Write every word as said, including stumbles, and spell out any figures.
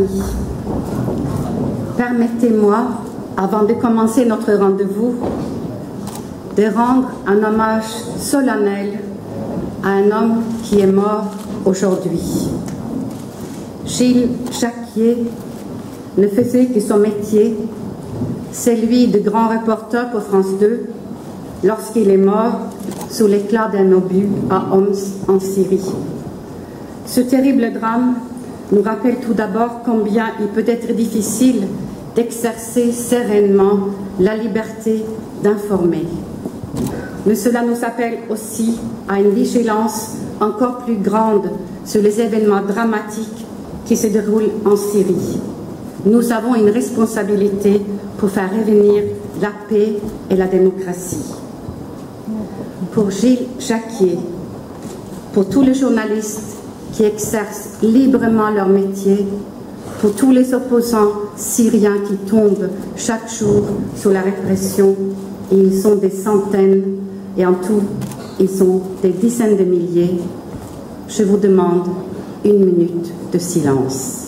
amis, permettez-moi, avant de commencer notre rendez-vous, de rendre un hommage solennel à un homme qui est mort aujourd'hui. Gilles Jacquier ne faisait que son métier, celui de grand reporter pour France deux, lorsqu'il est mort sous l'éclat d'un obus à Homs en Syrie. Ce terrible drame nous rappelle tout d'abord combien il peut être difficile d'exercer sereinement la liberté d'informer. Mais cela nous appelle aussi à une vigilance encore plus grande sur les événements dramatiques qui se déroulent en Syrie. Nous avons une responsabilité pour faire revenir la paix et la démocratie. Pour Gilles Jacquier, pour tous les journalistes qui exercent librement leur métier, pour tous les opposants syriens qui tombent chaque jour sous la répression, et ils sont des centaines, et en tout, ils sont des dizaines de milliers, je vous demande une minute de silence.